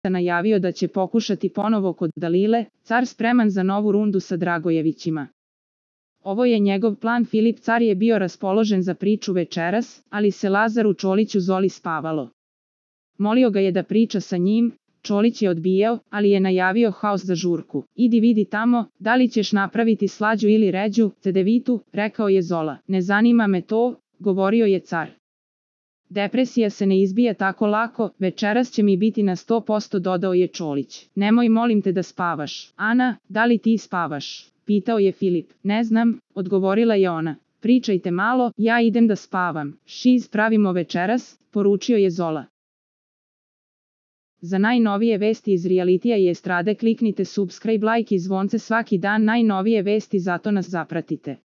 najavio da će pokušati ponovo kod Dalile, car spreman za novu rundu sa Dragojevićima. Ovo je njegov plan. Filip car je bio raspoložen za priču večeras, ali se Lazaru Čoliću Zoli spavalo. Molio ga je da priča sa njim, Čolić je odbijao, ali je najavio haos za žurku. Idi vidi tamo, da li ćeš napraviti slađu ili ređu, cedevitu, rekao je Zola. Ne zanima me to, govorio je car. Depresija se ne izbija tako lako, večeras će mi biti na 100%, dodao je Čolić. Nemoj molim te da spavaš. Ana, da li ti spavaš? Pitao je Filip. Ne znam, odgovorila je ona. Pričajte malo, ja idem da spavam. Šiz pravimo večeras, poručio je Zola. Za najnovije vesti iz realitija i estrade kliknite subscribe, like i zvonce svaki dan. Najnovije vesti, zato nas zapratite.